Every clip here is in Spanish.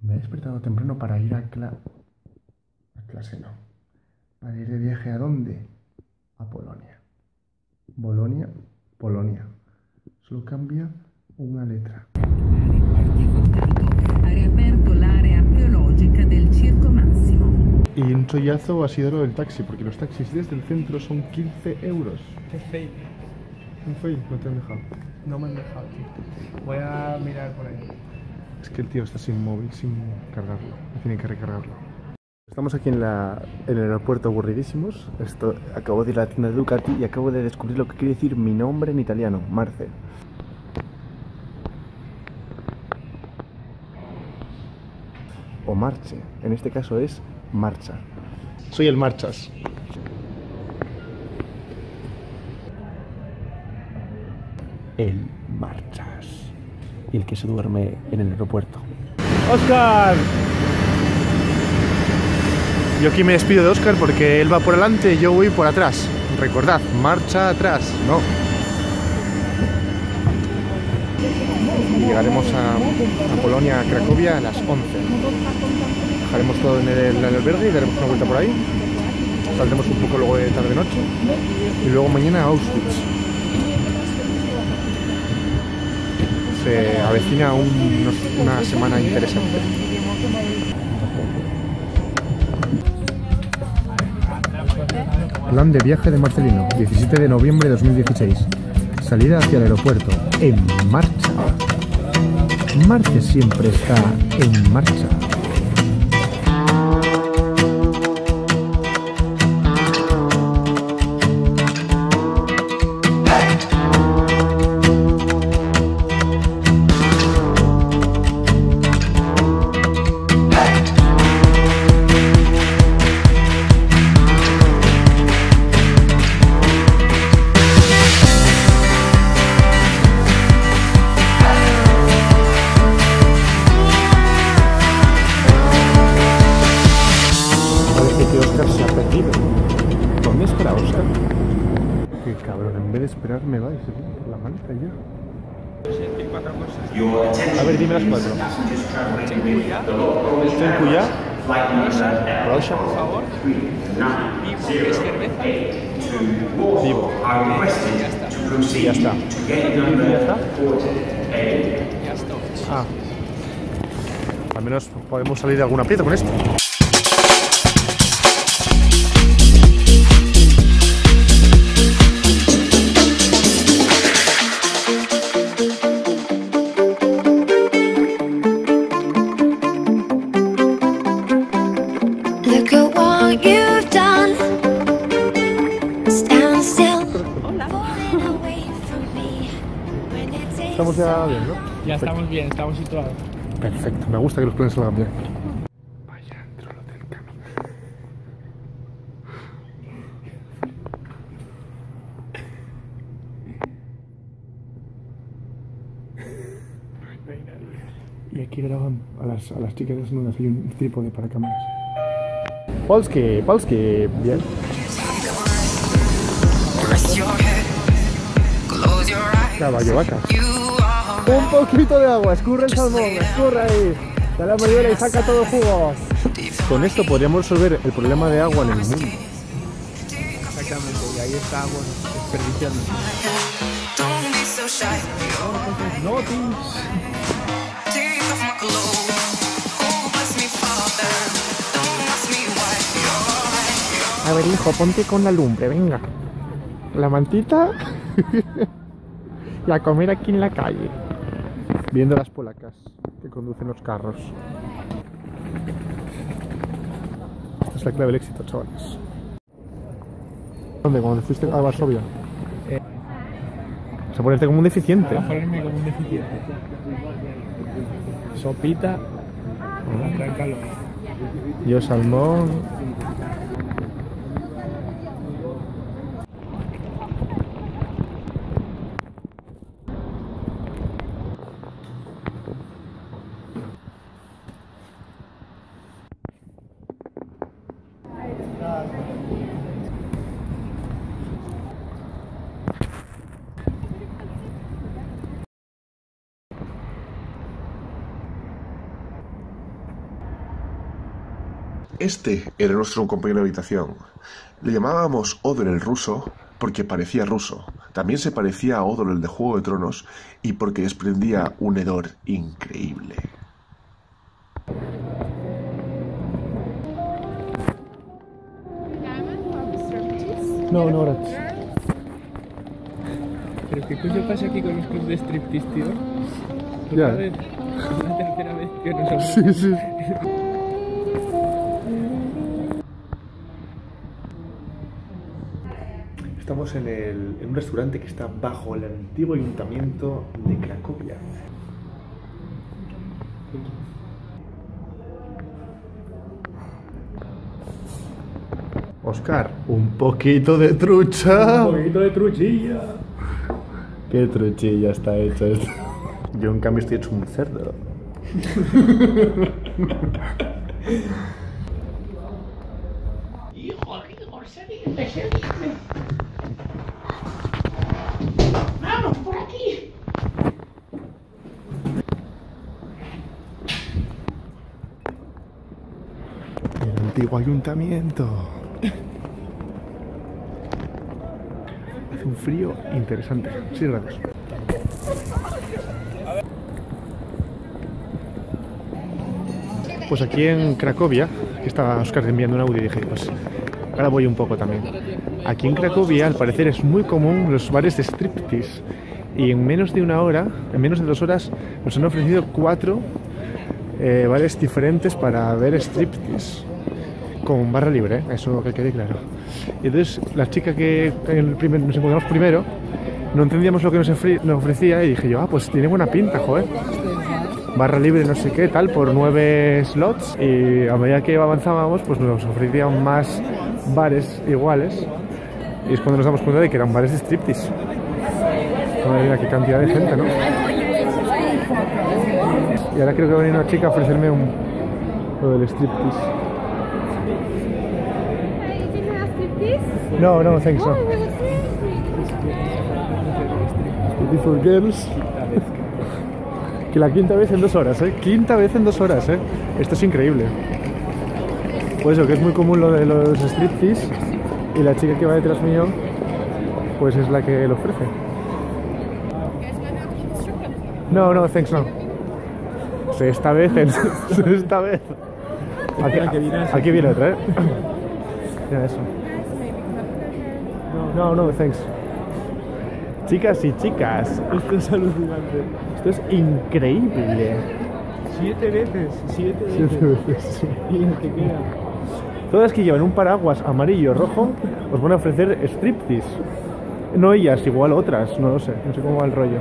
Me he despertado temprano para ir a clase, no. Para ir de viaje ¿a dónde? A Polonia. Bolonia, Polonia. Solo cambia una letra. Ha riaperto l'area archeologica del Circo Massimo. Y un chollazo ha sido lo del taxi, porque los taxis desde el centro son 15 euros. Qué fake. ¿Un fail? No te han dejado. No me han dejado, tío. Voy a mirar por ahí. Es que el tío está sin móvil, sin cargarlo. Tiene que recargarlo. Estamos aquí en el aeropuerto aburridísimos. Acabo de ir a la tienda de Ducati y acabo de descubrir lo que quiere decir mi nombre en italiano, Marce. O marche. En este caso es marcha. Soy el Marchas. El Marchas. Y el que se duerme en el aeropuerto. ¡Óscar! Yo aquí me despido de Óscar porque él va por delante y yo voy por atrás. Recordad, marcha atrás, no. Llegaremos a Polonia, a Cracovia a las 11. Dejaremos todo en el albergue y daremos una vuelta por ahí. Saldremos un poco luego de tarde-noche. Y luego mañana a Auschwitz. Se avecina una semana interesante. Plan de viaje de Marcelino, 17 de noviembre de 2016. Salida hacia el aeropuerto, en marcha. Marce siempre está en marcha. Óscar se ha perdido. ¿Dónde espera Óscar? Qué cabrón, en vez de esperar me vais por la maleta ya. A ver, dime las cuatro. Chenkuya, Rocha, por favor. Vivo, ¿qué es cerveza? Vivo. Y ya está. ¿Y ya está? Ya está. Ah. Al menos podemos salir de algún aprieto con esto. Estamos ya bien, ¿no? Ya estamos bien, estamos situados. Perfecto, me gusta que los planes salgan bien. Vaya, dentro del hotel Cano. Y aquí graban a las chicas desnudas, hay un trípode para cámaras. Polski, bien. Caballo vaca. Un poquito de agua, escurre el salmón, escurre ahí. Dale a mayuela y saca todo el jugo. Con esto podríamos resolver el problema de agua en el mundo. Exactamente, y ahí está, bueno, desperdiciando. No, tío. A ver, hijo, ponte con la lumbre, venga. La mantita. Y a comer aquí en la calle. Viendo las polacas que conducen los carros. Esta es la clave del éxito, chavales. ¿Dónde? ¿Cuando fuiste a Varsovia? O sea, ponerte como un deficiente. Para ponerme como un deficiente. Sopita. Tranquilo. Yo salmón. Este era nuestro compañero de habitación. Le llamábamos Odor el ruso porque parecía ruso. También se parecía a Odor el de Juego de Tronos y porque desprendía un hedor increíble. No, no, gracias. ¿Pero qué coño pasa aquí con los clubs de striptease, tío? Ya. La tercera vez que nos Sí, sí. Estamos en un restaurante que está bajo el antiguo ayuntamiento de Cracovia. Oscar, un poquito de trucha. Un poquito de truchilla. Qué truchilla está hecho esto. Yo en cambio estoy hecho un cerdo. Seguidme. Vamos, por aquí. El antiguo ayuntamiento. Hace un frío interesante. 6 grados. Pues aquí en Cracovia, que estaba Oscar enviando un audio y dije, pues ahora voy un poco también. Aquí en Cracovia, al parecer, es muy común los bares de striptease. Y en menos de una hora, en menos de 2 horas, nos han ofrecido 4 bares diferentes para ver striptease. Con barra libre, eso que quede claro. Y entonces, la chica que nos encontramos primero, no entendíamos lo que nos ofrecía y dije yo, pues tiene buena pinta, joder. Barra libre no sé qué, tal, por 9 slots, y a medida que avanzábamos pues nos ofrecían más bares iguales, y es cuando nos damos cuenta de que eran bares de striptease. Madre mía, qué cantidad de gente, ¿no? Y ahora creo que va a venir una chica a ofrecerme lo del striptease. No, no, thanks, no. Beautiful girls. Que la quinta vez en 2 horas, ¿eh? Quinta vez en 2 horas, ¿eh? Esto es increíble. Pues eso, que es muy común lo de los striptease, y la chica que va detrás mío, pues es la que lo ofrece. No, no, thanks, no. Esta vez, esta vez. Aquí viene otra, ¿eh? Mira eso. No, no, thanks. Chicas y chicas, esto es alucinante. Esto es increíble. 7 veces. 7 veces, sí. Y el que queda. Todas que llevan un paraguas amarillo o rojo os van a ofrecer striptease. No ellas, igual otras, no lo sé. No sé cómo va el rollo.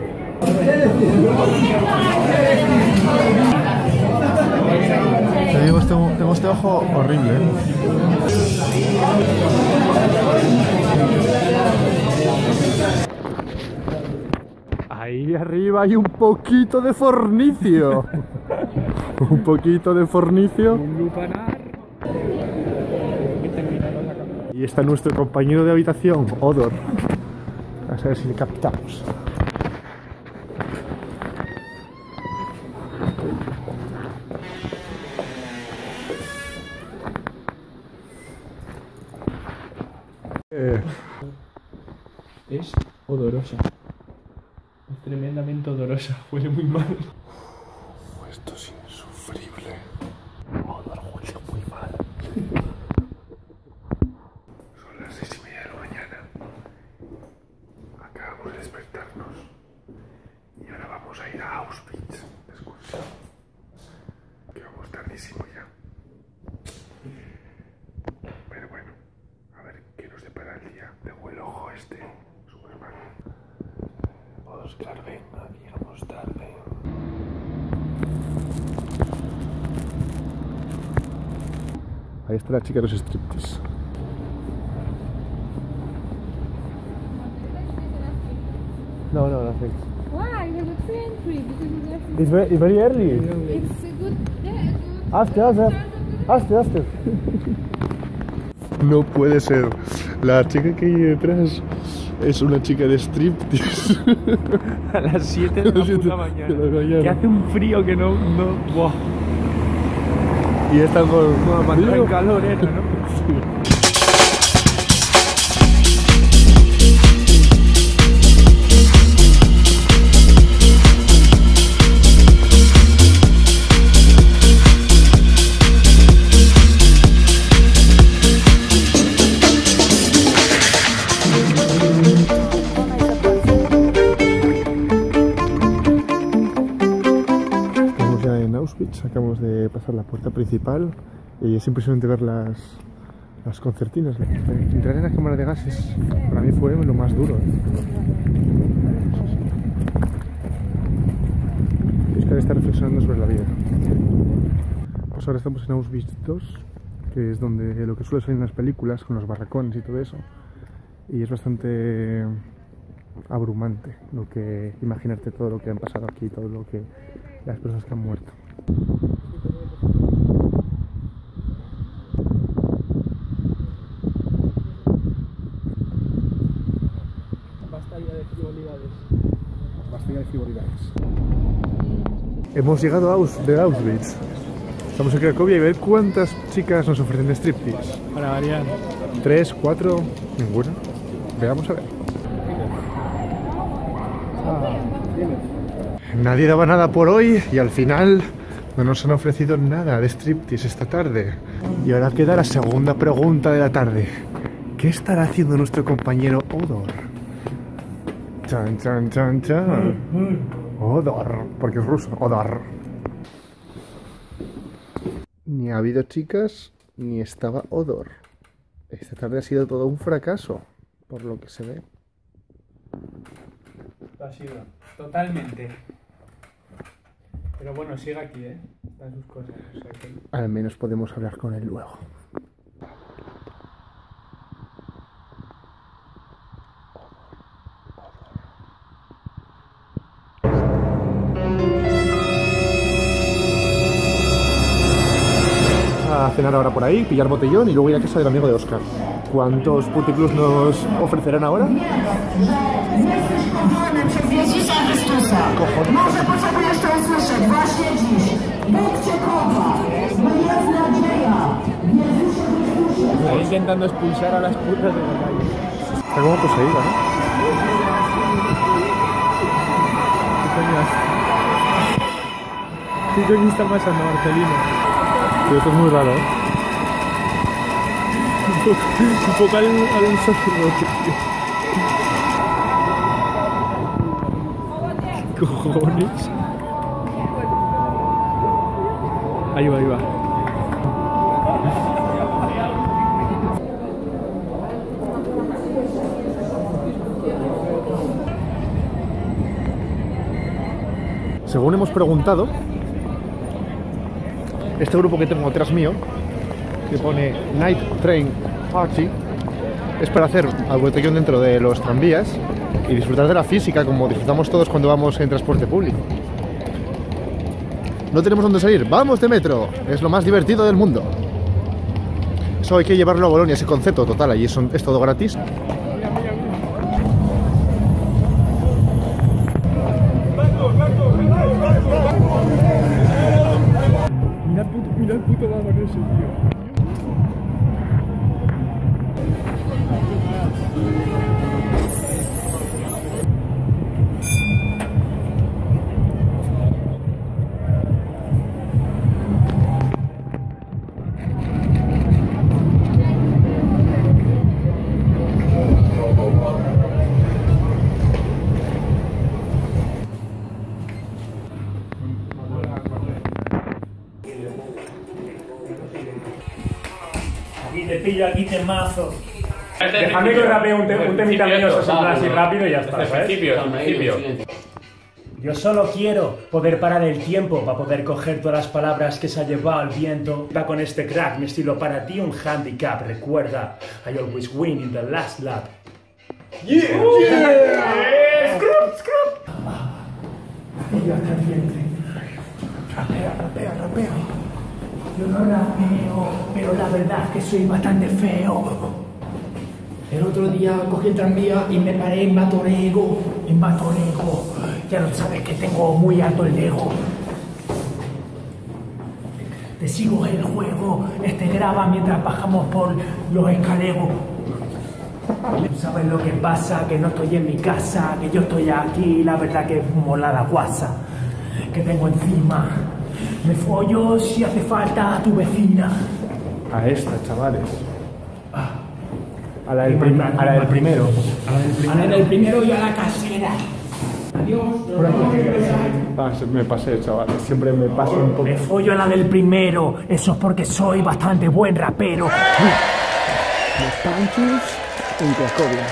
Te digo, tengo este ojo horrible, ¿eh? Ahí arriba hay un poquito de fornicio. Un poquito de fornicio. Un lupanar. Y está nuestro compañero de habitación, Odor. A ver si le captamos. Es odorosa. Es tremendamente odorosa. Huele muy mal. Esto es insufrible. Odor huele muy mal. Son las 6:30 de la mañana. Acabamos de despertarnos. Y ahora vamos a ir a Auschwitz de excursión. Que vamos tardísimo ya. Pero bueno, a ver qué nos depara el día. Tengo el ojo este, Superman. Oscar, venga, llegamos tarde. Ahí está la chica de los striptease. No, no, no, thanks. Why? We have a free entry because we have to... It's very early. It's a good... Yeah, Hazte. No puede ser. La chica que hay detrás es una chica de striptease. A las 7 de la puta mañana. Que hace un frío que no... Buah. Y están con... Para entrar en calor, eso, ¿no? Acabamos de pasar la puerta principal y es impresionante ver las concertinas. Entrar en la cámara de gases para mí fue lo más duro. Oscar está reflexionando sobre la vida. Pues ahora estamos en Auschwitz II, que es donde lo que suele salir en las películas con los barracones y todo eso, y es bastante abrumante lo que imaginarte todo lo que han pasado aquí, todo lo que las personas que han muerto. Basta ya de frivolidades. Basta ya de frivolidades. Hemos llegado a Auschwitz. Estamos en Cracovia y ver cuántas chicas nos ofrecen striptease. Para variar. 3, 4, ninguna. Veamos a ver. Nadie daba nada por hoy y al final no nos han ofrecido nada de striptease esta tarde. Y ahora queda la segunda pregunta de la tarde. ¿Qué estará haciendo nuestro compañero Odor? Chan, chan, chan, chan. Odor, porque es ruso. Odor. Ni ha habido chicas, ni estaba Odor. Esta tarde ha sido todo un fracaso, por lo que se ve. Lo ha sido, totalmente. Pero bueno, sigue aquí, Está en sus cosas. O sea que... Al menos podemos hablar con él luego. A cenar ahora por ahí, pillar botellón y luego ir a casa del amigo de Oscar. ¿Cuántos puticlus nos ofrecerán ahora? Está intentando expulsar a las putas de la calle. Está como poseída, ¿no? ¿Qué coño está pasando, Marcelino? Sí, esto es muy raro, Un poco al sacerdote, tío. ¿Qué cojones? Ahí va, ahí va. Según hemos preguntado, este grupo que tengo detrás mío, que pone Night Train Party, es para hacer al botellón dentro de los tranvías y disfrutar de la física como disfrutamos todos cuando vamos en transporte público. No tenemos dónde salir, ¡vamos de metro! Es lo más divertido del mundo. Eso hay que llevarlo a Bolonia, ese concepto total, allí es todo gratis. Mira el puto vagón ese, tío. Aquí te pillo, aquí te mazo. Déjame que rapee un temita mío así rápido y ya está, ¿sabes? Principio. Yo solo quiero poder parar el tiempo para poder coger todas las palabras que se ha llevado el viento. Va con este crack, mi estilo para ti un handicap. Recuerda, I always win in the last lap. Yeah! Scrub! Yo hasta el vientre. Rapea. Yo no rapeo, pero la verdad es que soy bastante feo. El otro día cogí el tranvía y me paré en Matorego. Ya lo sabes que tengo muy alto el ego. Te sigo el juego, graba mientras bajamos por los escaleros. ¿Sabes lo que pasa? Que no estoy en mi casa, que yo estoy aquí, la verdad que es molada guasa que tengo encima. Me follo si hace falta a tu vecina. A esta, chavales. A la del primero. A la del primero y a la casera. Adiós. Me pasé, chavales. Siempre me paso un poco. Me follo a la del primero. Eso es porque soy bastante buen rapero. Los Panchos en Cracovia.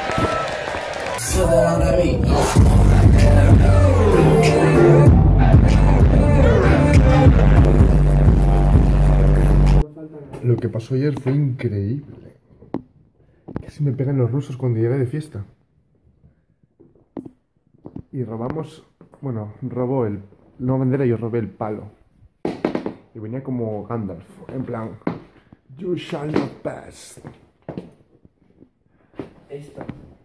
Lo que pasó ayer fue increíble. Casi me pegan los rusos cuando llegué de fiesta. Y robamos... Bueno, robó el... No bandera, yo robé el palo. Y venía como Gandalf, en plan... You shall not pass.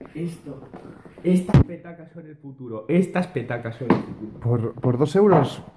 Estas petacas son el futuro. Estas petacas son el futuro. Por 2 euros